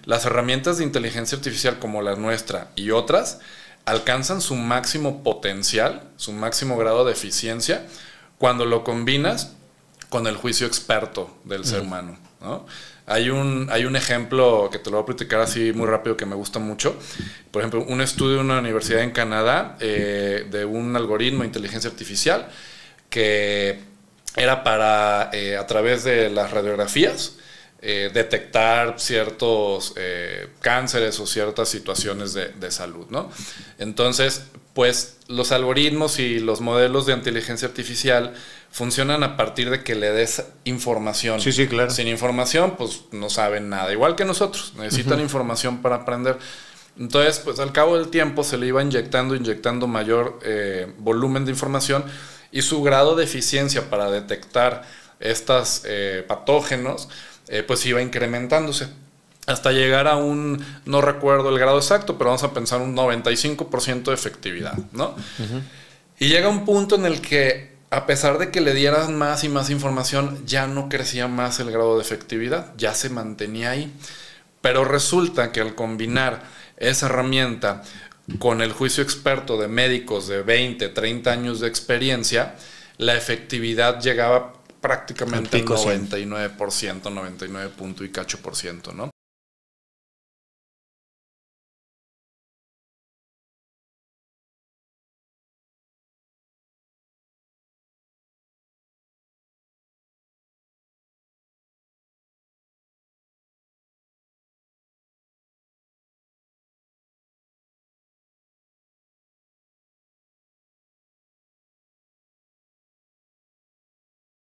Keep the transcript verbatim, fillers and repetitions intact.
las herramientas de inteligencia artificial como la nuestra y otras alcanzan su máximo potencial, su máximo grado de eficiencia, cuando lo combinas con el juicio experto del uh-huh. ser humano, ¿no? Hay un, hay un ejemplo que te lo voy a platicar así muy rápido que me gusta mucho. Por ejemplo, un estudio de una universidad en Canadá eh, de un algoritmo de inteligencia artificial que era para, eh, a través de las radiografías, eh, detectar ciertos eh, cánceres o ciertas situaciones de, de salud, ¿no? Entonces, pues los algoritmos y los modelos de inteligencia artificial funcionan a partir de que le des información. Sí, sí, claro. Sin información, pues no saben nada. Igual que nosotros, necesitan uh-huh. información para aprender. Entonces, pues al cabo del tiempo se le iba inyectando, inyectando mayor eh, volumen de información y su grado de eficiencia para detectar estos eh, patógenos, eh, pues iba incrementándose. Hasta llegar a un, no recuerdo el grado exacto, pero vamos a pensar un noventa y cinco por ciento de efectividad, ¿no? Uh-huh. Y llega un punto en el que, a pesar de que le dieran más y más información, ya no crecía más el grado de efectividad, ya se mantenía ahí. Pero resulta que al combinar esa herramienta con el juicio experto de médicos de veinte, treinta años de experiencia, la efectividad llegaba prácticamente al noventa y nueve por ciento, noventa y nueve punto y cacho por ciento, ¿no?